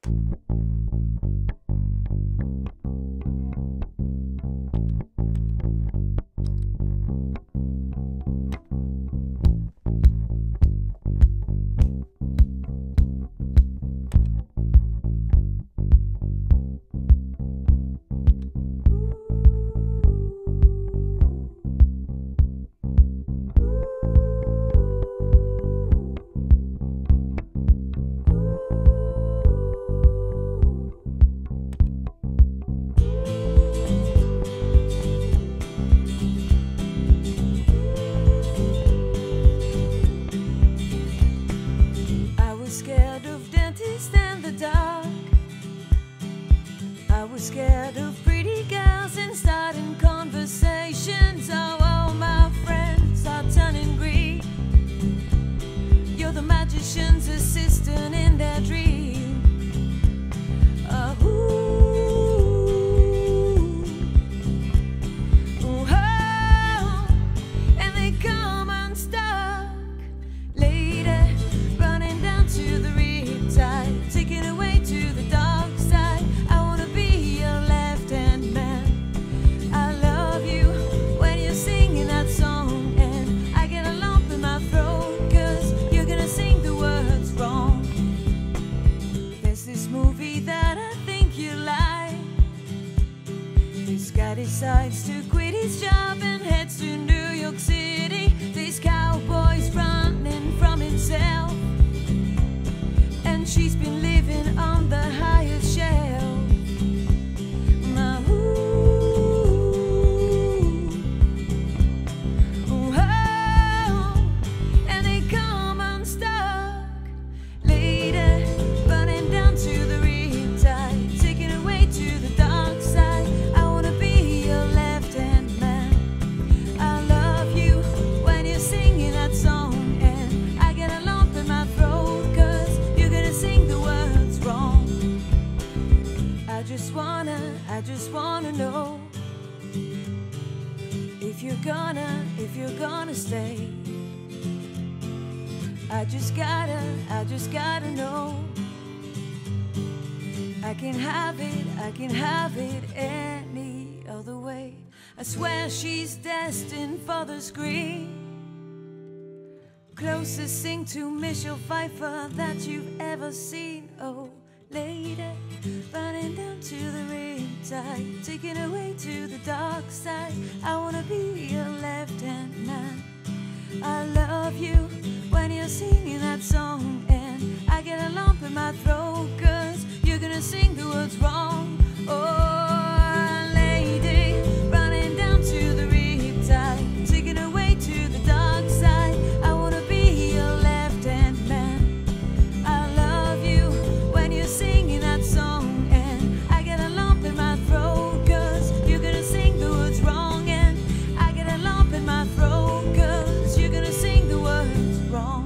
Scared of dentists and the dark. I was scared of pretty girls and starting conversations. Oh, all my friends are turning green. You're the magician's assistant in their dream. And they come unstuck later, running down to the riptide, taking away to the dark side. I wanna be your left-hand man. I love you when you're singing that song, and I get a lump in my throat, 'cause you're gonna sing the words wrong. There's this movie that I think you like. This guy decides to quit his job and heads to New York City. This cowboy's running from himself, and she's been living on the highest shelf. Now, and they come unstuck later, running down to the riptide, taking away to the dark side. I wanna be your left-hand man. I love you when you're singing that song, and I get a lump in my throat, 'cause you're gonna sing the words wrong. I just wanna know if you're gonna stay. I just gotta know. I can have it any other way. I swear she's destined for the screen. Closest thing to Michelle Pfeiffer that you've ever seen. Oh, lady, running down to the riptide, taking away to the dark side. I wanna be your left-hand man. I love you when you're singing that song, and I get a lump in my throat, 'cause you're gonna sing the words wrong. Oh, lady, running down to the riptide, taking away to the dark side. I wanna be your left-hand man. I love you when you're singing that song, and I get a lump in my throat, 'cause you're gonna sing the words wrong. And I get a lump in my throat, 'cause you're gonna sing the words wrong.